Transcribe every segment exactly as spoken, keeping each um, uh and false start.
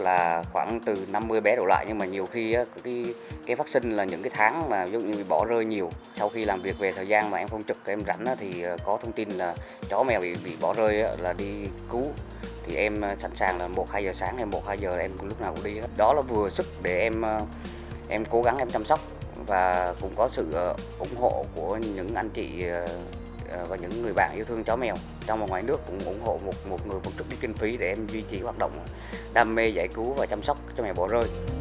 là khoảng từ năm mươi bé đổ lại, nhưng mà nhiều khi á, cái cái phát sinh là những cái tháng mà ví dụ như bị bỏ rơi nhiều. Sau khi làm việc về thời gian mà em không trực, em rảnh á, thì có thông tin là chó mèo bị bị bỏ rơi á, là đi cứu. Thì em sẵn sàng là một hai giờ sáng hay một hai giờ em lúc nào cũng đi hết. Đó là vừa sức để em em cố gắng em chăm sóc, và cũng có sự ủng hộ của những anh chị và những người bạn yêu thương chó mèo trong và ngoài nước cũng ủng hộ một một người một chút đi kinh phí để em duy trì hoạt động đam mê giải cứu và chăm sóc chó mèo bỏ rơi.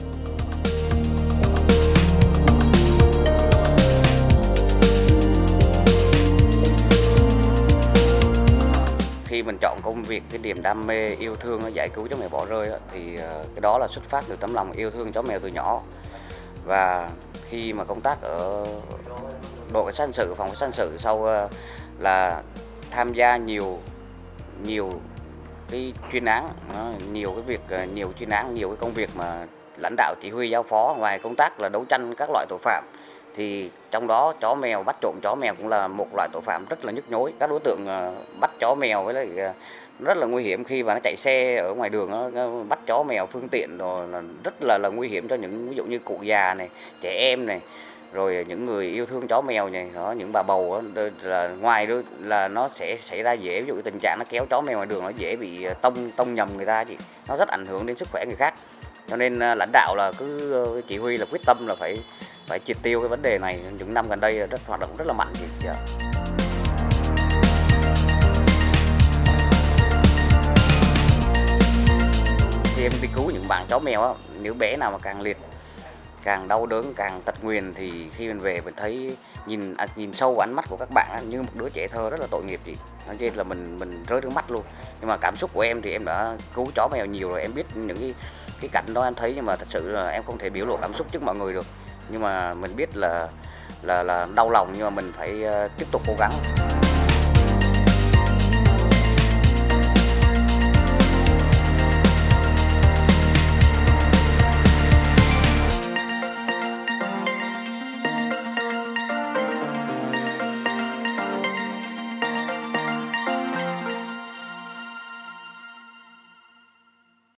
Khi mình chọn công việc, cái niềm đam mê yêu thương giải cứu chó mèo bỏ rơi thì cái đó là xuất phát từ tấm lòng yêu thương chó mèo từ nhỏ. Và khi mà công tác ở đội cảnh sát hình sự, phòng cảnh sát hình sự, sau là tham gia nhiều nhiều cái chuyên án, nhiều cái việc nhiều chuyên án nhiều cái công việc mà lãnh đạo chỉ huy giao phó, ngoài công tác là đấu tranh các loại tội phạm, thì trong đó chó mèo, bắt trộm chó mèo cũng là một loại tội phạm rất là nhức nhối. Các đối tượng bắt chó mèo với lại rất là nguy hiểm, khi mà nó chạy xe ở ngoài đường nó bắt chó mèo phương tiện rồi là rất là là nguy hiểm cho những ví dụ như cụ già này, trẻ em này, rồi những người yêu thương chó mèo này, đó, những bà bầu đó, là ngoài đó là nó sẽ xảy ra dễ, ví dụ tình trạng nó kéo chó mèo ngoài đường nó dễ bị tông tông nhầm người ta, chị, nó rất ảnh hưởng đến sức khỏe người khác. Cho nên lãnh đạo là cứ chỉ huy là quyết tâm là phải phải triệt tiêu cái vấn đề này. Những năm gần đây rất hoạt động rất là mạnh, chị. Dạ. Khi em đi cứu những bạn chó mèo á, nếu bé nào mà càng liệt, càng đau đớn, càng tật nguyền, thì khi mình về mình thấy nhìn à, nhìn sâu vào ánh mắt của các bạn á, như một đứa trẻ thơ rất là tội nghiệp, chị. Nói trên là mình mình rơi nước mắt luôn. Nhưng mà cảm xúc của em thì em đã cứu chó mèo nhiều rồi, em biết những cái cái cảnh đó em thấy, nhưng mà thật sự là em không thể biểu lộ cảm xúc trước mọi người được. Nhưng mà mình biết là là là đau lòng, nhưng mà mình phải uh, tiếp tục cố gắng.